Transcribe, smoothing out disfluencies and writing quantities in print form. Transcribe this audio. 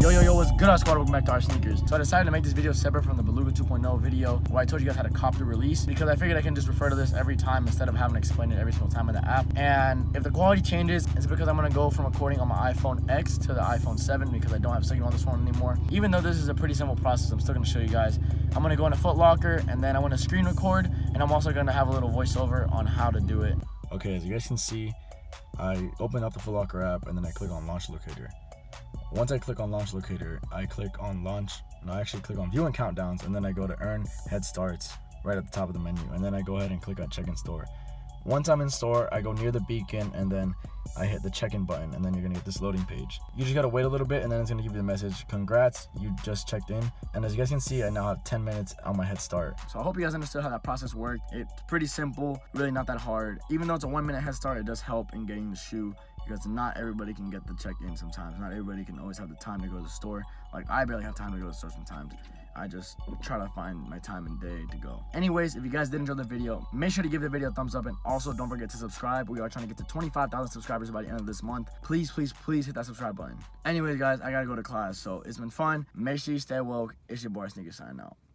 Yo, what's good, our squad? Welcome back to our sneakers. So I decided to make this video separate from the Beluga 2.0 video where I told you guys how to cop the release, because I figured I can just refer to this every time instead of having to explain it every single time in the app. And if the quality changes, it's because I'm gonna go from recording on my iPhone X to the iPhone 7 because I don't have signal on this phone anymore. Even though this is a pretty simple process, I'm still gonna show you guys. I'm gonna go into Foot Locker and then I want to screen record, and I'm also gonna have a little voiceover on how to do it. Okay, as you guys can see, I open up the Foot Locker app and then I click on Launch Locator. Once I click on Launch Locator, I click on I actually click on View and Countdowns, and then I go to Earn Head Starts right at the top of the menu, and then I go ahead and click on Check in Store. Once I'm in store, I go near the beacon and then I hit the check-in button, and then you're gonna get this loading page. You just gotta wait a little bit and then it's gonna give you the message, congrats, you just checked in. And as you guys can see, I now have 10 minutes on my head start. So I hope you guys understood how that process worked. It's pretty simple, really not that hard. Even though it's a 1 minute head start, it does help in getting the shoe, because not everybody can get the check-in sometimes. Not everybody can always have the time to go to the store. Like, I barely have time to go to the store sometimes. I just try to find my time and day to go. Anyways, if you guys did enjoy the video, make sure to give the video a thumbs up, and also don't forget to subscribe. We are trying to get to 25,000 subscribers by the end of this month. Please hit that subscribe button. Anyways, guys, I gotta go to class, so it's been fun. Make sure you stay woke. It's your boy Sneaker signing out.